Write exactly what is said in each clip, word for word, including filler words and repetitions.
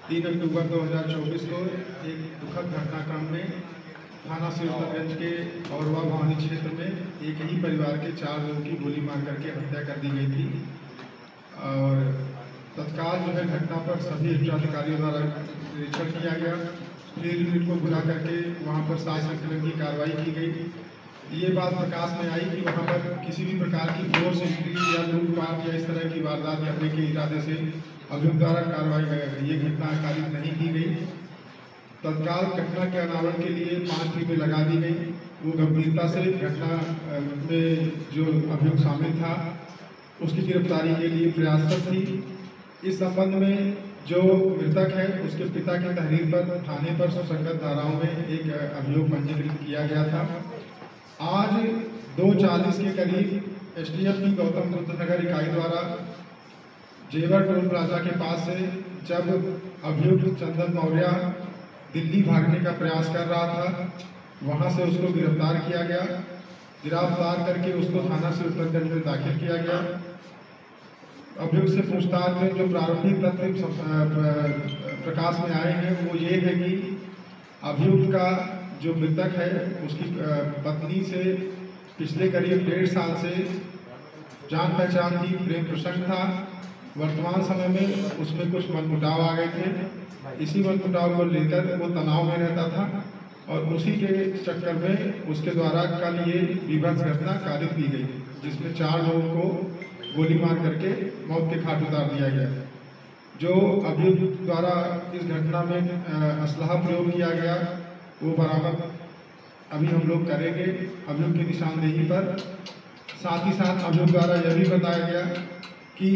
तीन अक्टूबर दो हज़ार चौबीस को एक दुखद घटनाक्रम में थाना सिरसरगंज के औरवा भवानी क्षेत्र में एक ही परिवार के चार लोगों की गोली मार करके हत्या कर दी गई थी। और तत्काल जो है घटना पर सभी उच्चाधिकारियों द्वारा निरीक्षण किया गया। फील्ड यूनिट को बुला करके वहाँ पर सात संकलन की कार्रवाई की गई। ये बात प्रकाश में आई कि वहाँ पर किसी भी प्रकार की फोर्स एंट्री या लूटपाट या इस तरह की वारदात करने के इरादे से अभियुक्त द्वारा कार्रवाई ये घटना कारित नहीं की गई। तत्काल घटना के अनावरण के लिए पांच टीमें लगा दी गई। वो गंभीरता से घटना में जो अभियुक्त शामिल था उसकी गिरफ्तारी के लिए प्रयासरत थी। इस संबंध में जो मृतक है उसके पिता की तहरीर पर थाने पर सुसंगत धाराओं में एक अभियोग पंजीकृत किया गया था। आज दो चालीस के करीब एसटीएफ की गौतम बुद्ध नगर इकाई द्वारा जेवर टोल प्लाजा के पास से जब अभियुक्त चंदन मौर्य दिल्ली भागने का प्रयास कर रहा था, वहां से उसको गिरफ्तार किया गया। गिरफ्तार करके उसको थाना सिरसरगंज में दाखिल किया गया। अभियुक्त से पूछताछ में जो प्रारंभिक तथ्य प्रकाश में आए हैं वो ये है कि अभियुक्त का जो मृतक है उसकी पत्नी से पिछले करीब डेढ़ साल से जान पहचान की प्रेम प्रसंग था। वर्तमान समय में उसमें कुछ मनमुटाव आ गए थे। इसी मनमुटाव को लेकर वो तनाव में रहता था और उसी के चक्कर में उसके द्वारा कल ये विभत्स घटना कारित की गई, जिसमें चार लोगों को गोली मार करके मौत के घाट उतार दिया गया। जो अभियुक्त द्वारा इस घटना में असलहा प्रयोग किया गया वो बरामद अभी हम लोग करेंगे अभियुक्त की निशानदेही पर। साथ ही साथ अभियुक्त द्वारा यह भी बताया गया कि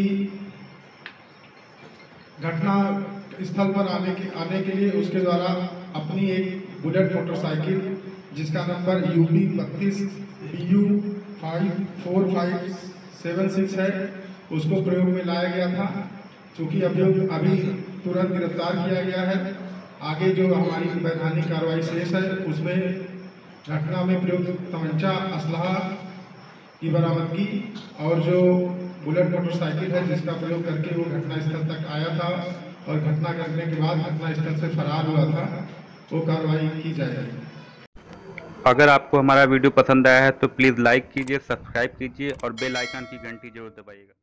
घटना स्थल पर आने के आने के लिए उसके द्वारा अपनी एक बुलेट मोटरसाइकिल जिसका नंबर यू पी बत्तीस B U five four five seven six है उसको प्रयोग में लाया गया था। चूँकि अभियुक्त अभी तुरंत गिरफ्तार किया गया है, आगे जो हमारी वैधानिक कार्रवाई शेष है उसमें घटना में प्रयुक्त तमंचा असलहा की बरामदगी और जो बुलेट मोटरसाइकिल है जिसका प्रयोग करके वो घटना स्थल तक आया था और घटना करने के बाद घटना स्थल से फरार हुआ था, वो कार्रवाई की जाएगी। अगर आपको हमारा वीडियो पसंद आया है तो प्लीज़ लाइक कीजिए, सब्सक्राइब कीजिए और बेल आइकन की घंटी जरूर दबाइएगा।